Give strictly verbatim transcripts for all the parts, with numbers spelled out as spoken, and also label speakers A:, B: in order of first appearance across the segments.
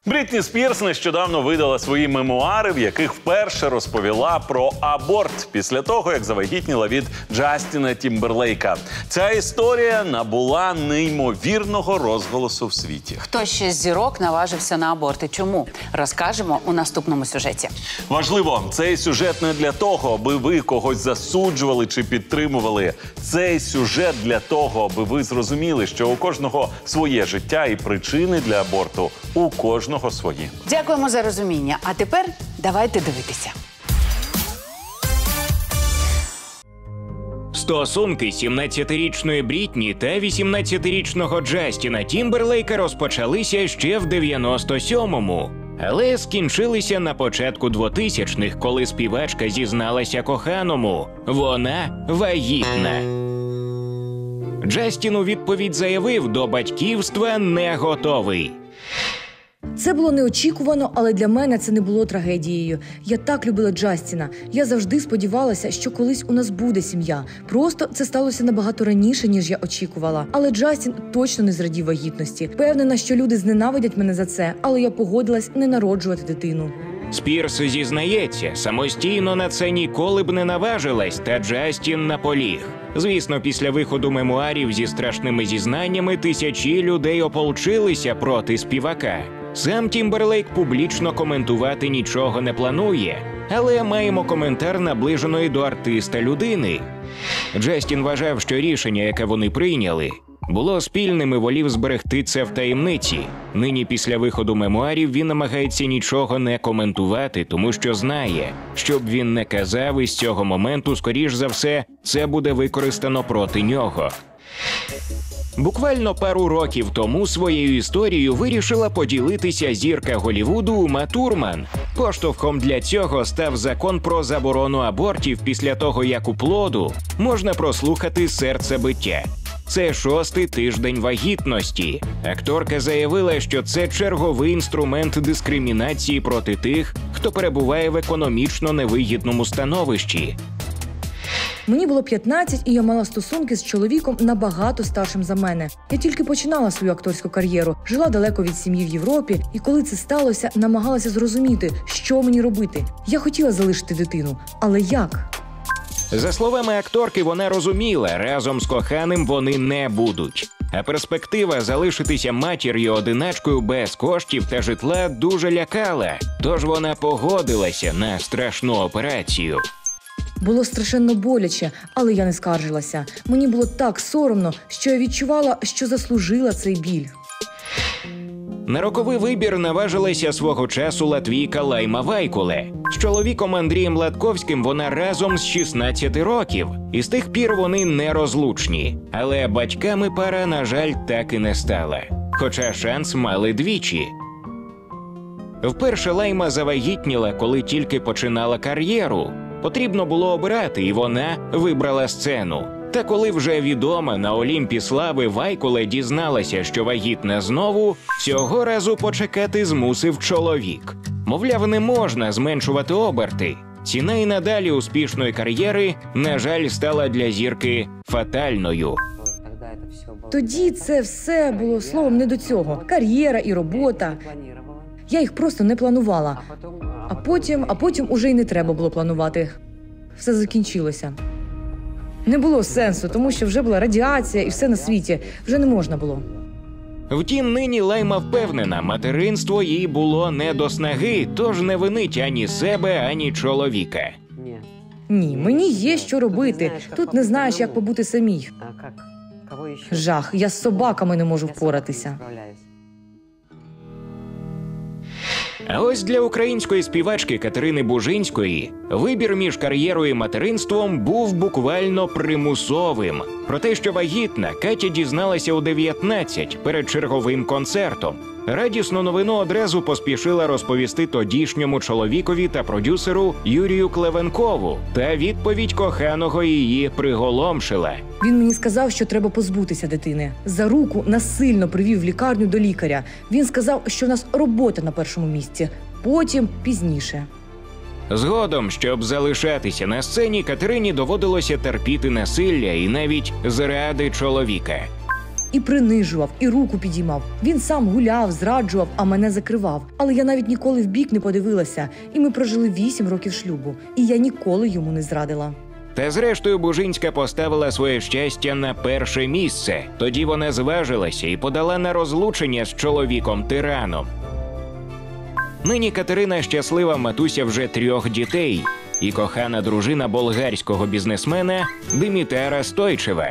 A: Брітні Спірс нещодавно видала свої мемуари, в яких вперше розповіла про аборт після того, як завагітніла від Джастіна Тімберлейка. Ця історія набула неймовірного розголосу в світі.
B: Хто ще з зірок наважився на аборт і чому? Розкажемо у наступному сюжеті.
A: Важливо, цей сюжет не для того, аби ви когось засуджували чи підтримували. Цей сюжет для того, аби ви зрозуміли, що у кожного своє життя і причини для аборту у кожного свої.
B: Дякуємо за розуміння. А тепер давайте дивитися.
C: Стосунки сімнадцятирічної Брітні та вісімнадцятирічного Джастіна Тімберлейка розпочалися ще в дев'яносто сьомому. Але скінчилися на початку двотисячних, коли співачка зізналася коханому. Вона вагітна. Джастін у відповідь заявив, до батьківства не готовий.
D: Це було неочікувано, але для мене це не було трагедією. Я так любила Джастіна. Я завжди сподівалася, що колись у нас буде сім'я. Просто це сталося набагато раніше, ніж я очікувала. Але Джастін точно не зрадів вагітності. Впевнена, що люди зненавидять мене за це, але я погодилась не народжувати дитину.
C: Спірс зізнається, самостійно на це ніколи б не наважилась, та Джастін наполіг. Звісно, після виходу мемуарів зі страшними зізнаннями тисячі людей ополчилися проти співака. Сам Тімберлейк публічно коментувати нічого не планує, але маємо коментар наближеної до артиста людини. Джастін вважав, що рішення, яке вони прийняли, було спільним і волів зберегти це в таємниці. Нині після виходу мемуарів він намагається нічого не коментувати, тому що знає, що б він не казав, із цього моменту, скоріш за все, це буде використано проти нього. Буквально пару років тому своєю історією вирішила поділитися зірка Голлівуду Ума Турман. Поштовхом для цього став закон про заборону абортів після того, як у плоду можна прослухати серцебиття. Це шостий тиждень вагітності. Акторка заявила, що це черговий інструмент дискримінації проти тих, хто перебуває в економічно невигідному становищі.
D: Мені було п'ятнадцять, і я мала стосунки з чоловіком набагато старшим за мене. Я тільки починала свою акторську кар'єру, жила далеко від сім'ї в Європі, і коли це сталося, намагалася зрозуміти, що мені робити. Я хотіла залишити дитину, але як?
C: За словами акторки, вона розуміла, разом з коханим вони не будуть. А перспектива залишитися матір'ю-одиначкою без коштів та житла дуже лякала, тож вона погодилася на страшну операцію.
D: Було страшенно боляче, але я не скаржилася. Мені було так соромно, що я відчувала, що заслужила цей біль.
C: На роковий вибір наважилася свого часу латвійка Лайма Вайкуле. З чоловіком Андрієм Латковським вона разом з шістнадцяти років. І з тих пір вони нерозлучні. Але батьками пара, на жаль, так і не стала. Хоча шанс мали двічі. Вперше Лайма завагітніла, коли тільки починала кар'єру. Потрібно було обирати, і вона вибрала сцену. Та коли вже відома на Олімпі слави Вайкуле дізналася, що вагітна знову, цього разу почекати змусив чоловік. Мовляв, не можна зменшувати оберти. Ціна і надалі успішної кар'єри, на жаль, стала для зірки фатальною.
D: Тоді це все було словом не до цього. Кар'єра і робота. Я їх просто не планувала. А потім, а потім уже й не треба було планувати. Все закінчилося. Не було сенсу, тому що вже була радіація і все на світі. Вже не можна було.
C: Втім, нині Лайма впевнена, материнство їй було не до снаги, тож не винить ані себе, ані чоловіка.
D: Ні, мені є що робити. Тут не знаєш, як побути самій. Жах, я з собаками не можу впоратися.
C: А ось для української співачки Катерини Бужинської вибір між кар'єрою і материнством був буквально примусовим. Про те, що вагітна, Катя дізналася у дев'ятнадцять перед черговим концертом. Радісну новину одразу поспішила розповісти тодішньому чоловікові та продюсеру Юрію Клевенкову. Та відповідь коханого її приголомшила.
D: Він мені сказав, що треба позбутися дитини. За руку насильно привів в лікарню до лікаря. Він сказав, що в нас робота на першому місці. Потім пізніше.
C: Згодом, щоб залишатися на сцені, Катерині доводилося терпіти насилля і навіть зради чоловіка.
D: І принижував, і руку підіймав. Він сам гуляв, зраджував, а мене закривав. Але я навіть ніколи в бік не подивилася. І ми прожили вісім років шлюбу. І я ніколи йому не зрадила.
C: Та зрештою Бужинська поставила своє щастя на перше місце. Тоді вона зважилася і подала на розлучення з чоловіком-тираном. Нині Катерина щаслива матуся вже трьох дітей і кохана дружина болгарського бізнесмена Димітара Стойчева.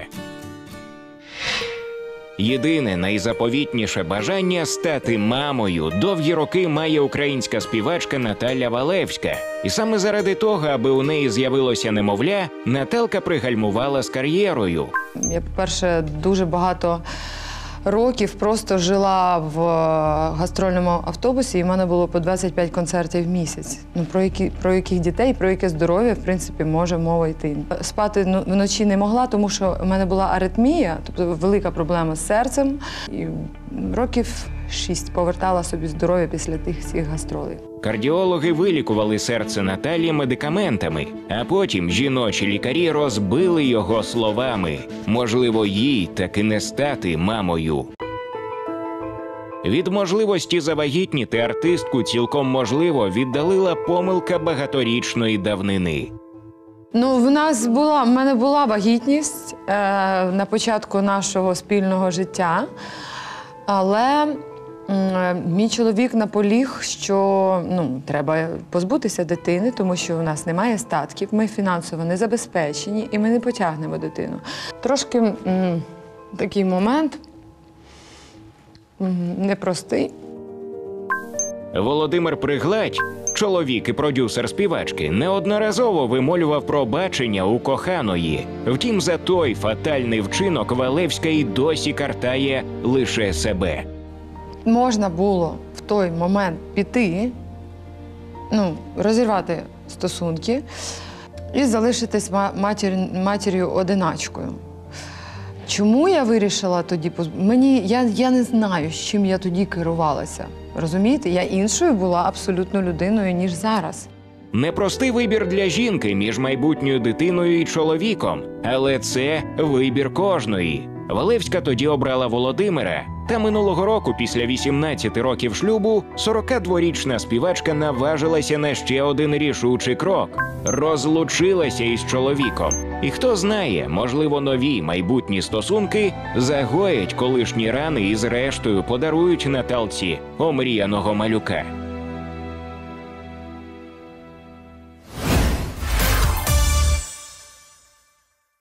C: Єдине найзаповітніше бажання стати мамою довгі роки має українська співачка Наталя Валевська. І саме заради того, аби у неї з'явилося немовля, Наталка пригальмувала з кар'єрою.
E: Я, по-перше, дуже багато років просто жила в гастрольному автобусі, і в мене було по двадцять п'ять концертів в місяць. Ну, про, які, про яких дітей, про яке здоров'я, в принципі, може мова йти. Спати ну, вночі не могла, тому що в мене була аритмія, тобто велика проблема з серцем. І років шість повертала собі здоров'я після тих всіх гастролей.
C: Кардіологи вилікували серце Наталі медикаментами, а потім жіночі лікарі розбили його словами. Можливо, їй таки не стати мамою. Від можливості завагітніти артистку цілком можливо віддалила помилка багаторічної давнини.
E: Ну, в нас була, в мене була вагітність е, на початку нашого спільного життя, але мій чоловік наполіг, що ну, треба позбутися дитини, тому що у нас немає статків, ми фінансово не забезпечені і ми не потягнемо дитину. Трошки м, такий момент м, непростий.
C: Володимир Пригладь, чоловік і продюсер співачки, неодноразово вимолював пробачення у коханої. Втім, за той фатальний вчинок Валевська й досі картає лише себе.
E: Можна було в той момент піти, ну, розірвати стосунки і залишитись матір, матір'ю-одиначкою. Чому я вирішила тоді? Мені, я, я не знаю, з чим я тоді керувалася. Розумієте? Я іншою була абсолютно людиною, ніж зараз.
C: Непростий вибір для жінки між майбутньою дитиною і чоловіком. Але це вибір кожної. Валевська тоді обрала Володимира. Та минулого року, після вісімнадцяти років шлюбу, сорокадворічна співачка наважилася на ще один рішучий крок – розлучилася із чоловіком. І хто знає, можливо, нові майбутні стосунки загоять колишні рани і зрештою подарують Наталці омріяного малюка.